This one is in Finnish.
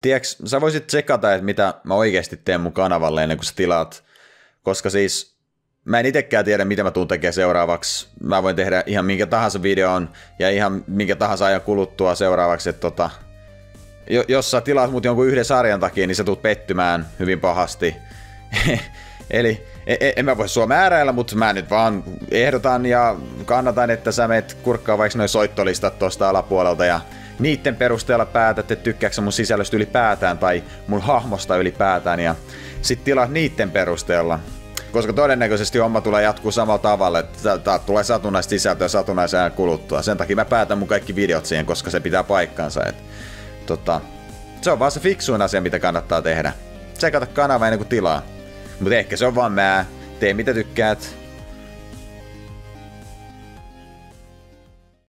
tiedätkö, sä voisit tsekata, että mitä mä oikeasti teen mun kanavalle ennen kuin sä tilaat, koska siis mä en itekään tiedä, mitä mä tuun tekemään seuraavaksi. Mä voin tehdä ihan minkä tahansa videon ja ihan minkä tahansa ajan kuluttua seuraavaksi, että jos sä tilaat mut jonkun yhden sarjan takia, niin sä tuut pettymään hyvin pahasti. Eli en mä voi sua määräillä, mutta mä nyt vaan ehdotan ja kannatan, että sä meet kurkkaa vaikka noin soittolistat tosta alapuolelta ja niitten perusteella päätät, että tykkääkö sä mun sisällöstä ylipäätään tai mun hahmosta ylipäätään ja sit tilaat niitten perusteella. Koska todennäköisesti homma tulee jatkuu samalla tavalla, että tulee satunnaista sisältöä satunnaisen ajan kuluttua. Sen takia mä päätän mun kaikki videot siihen, koska se pitää paikkansa. Se on vaan se fiksuin asia, mitä kannattaa tehdä. Tsekata kanava ennen kuin tilaa. Mutta ehkä se on vaan mä. Tee mitä tykkäät.